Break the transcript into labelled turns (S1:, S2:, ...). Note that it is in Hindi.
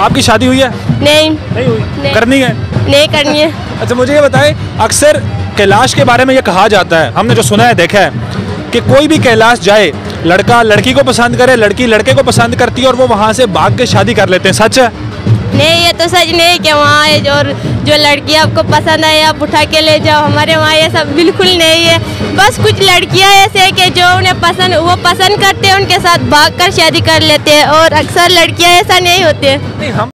S1: आपकी शादी हुई है?
S2: नहीं
S1: नहीं हुई।
S2: नहीं।
S1: करनी है?
S2: नहीं करनी है।
S1: अच्छा मुझे ये बताएं, अक्सर कैलाश के बारे में ये कहा जाता है, हमने जो सुना है देखा है कि कोई भी कैलाश जाए, लड़का लड़की को पसंद करे, लड़की लड़के को पसंद करती है और वो वहाँ से भाग के शादी कर लेते हैं, सच है?
S2: नहीं, ये तो सच नहीं कि वहाँ है जो लड़की आपको पसंद है आप उठा के ले जाओ। हमारे वहाँ ये सब बिल्कुल नहीं है। बस कुछ लड़कियाँ ऐसे हैं कि जो उन्हें वो पसंद करते हैं, उनके साथ भाग कर शादी कर लेते हैं, और अक्सर लड़कियाँ ऐसा नहीं होते।
S1: नहीं, हम